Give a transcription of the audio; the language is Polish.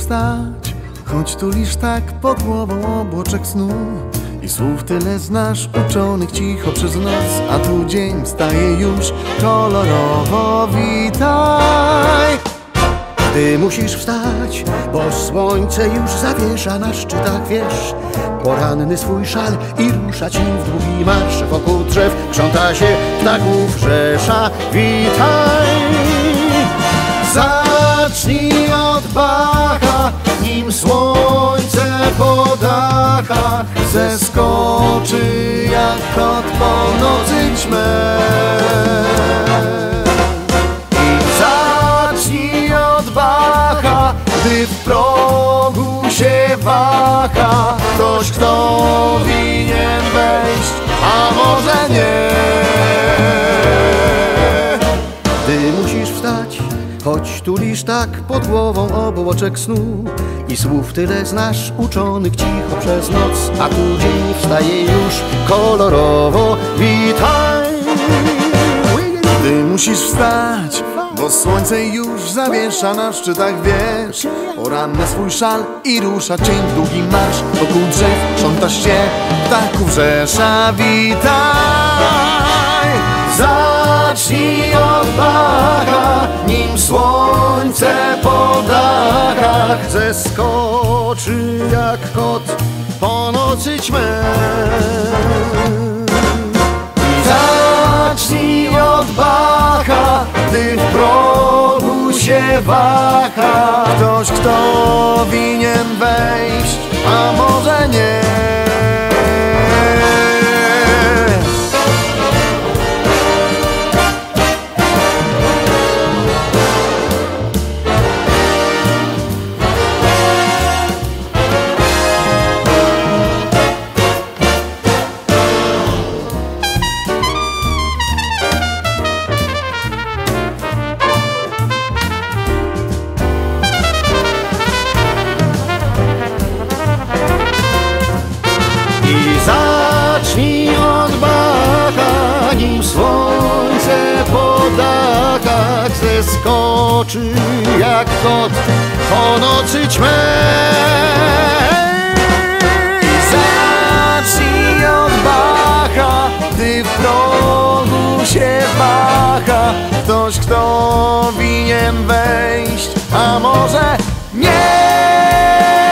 wstać, choć tulisz tak pod głową obłoczek snu i słów tyle znasz, uczonych cicho przez noc, a tu dzień wstaje już kolorowo. Witaj! Gdy musisz wstać, bo słońce już zawiesza na szczytach wież, poranny swój szal i rusza ci w długi marsz. Wokół drzew krząta się ptaków rzesza. Witaj! Zacznij od Bacha, nim słońce po dachach zeskoczy jak kot po nocy ćmę. Gdy w progu się waha ktoś, kto winien wejść, a może nie. Gdy musisz wstać, choć tulisz tak pod głową obłoczek snu i słów tyle znasz, uczonych cicho przez noc, a tu dzień wstaje już kolorowo. Witaj! Gdy musisz wstać, bo słońce już zawiesza na szczytach wież, poranny swój szal i rusza cień w długi marsz. Wokół drzew krząta się ptaków rzesza. Witaj! Zacznij od Bacha, nim słońce po dachach zeskoczy jak kot po nocy ćmę. Zacznij od Bacha, gdy w progu się waha ktoś, kto winien wejść, a może nie. Zacznij od Bacha, nim słońce po dachach zeskoczy jak kot po nocy ćmę. Zacznij od Bacha, gdy w progu się waha ktoś, kto winien wejść, a może nie.